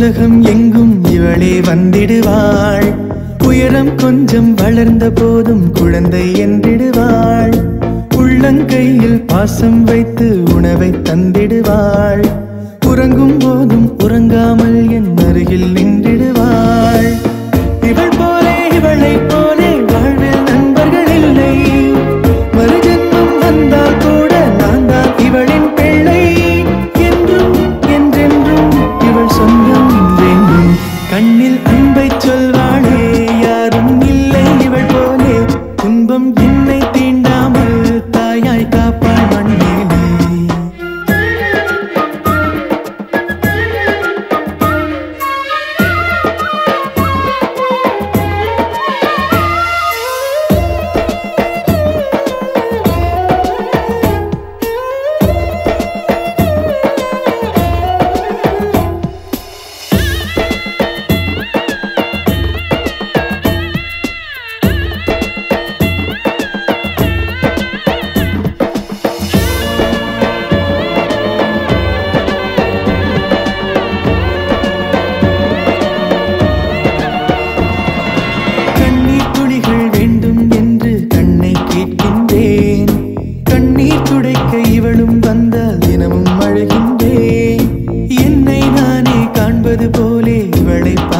உலகம் எங்கும் இவளே வந்திடுவாள். உயரம் கொஞ்சம் வளர்ந்த போதும் குழந்தை என்றிடுவாள். உள்ளங்கையில் பாசம் வைத்து உணவை தந்திடுவாள். உறங்கும் போதும் உறங்காமல் என் அருகில் நின்றிடுவாள். இவள் போலே இவளை போலே வாழ்வில் நண்பர்கள் இல்லை. மறுஜன்மம் வந்தால் கூட நான் தான் இவளின் பிள்ளை. என்றும் என்றென்றும் இவள் சொந்தம் என்றென்றும். கண்ணில் அன்பை சொல்வாளே யாரும் இல்லை இவள் போலே. துன்பம் என்னை தீண்டாமல் தாயாய் காப்பாள் மண்ணிலே.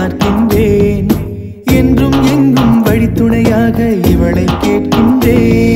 இவளை பார்க்கின்றேன். என்றும் எங்கும் வழித்துணையாக இவளை கேட்கின்றேன்.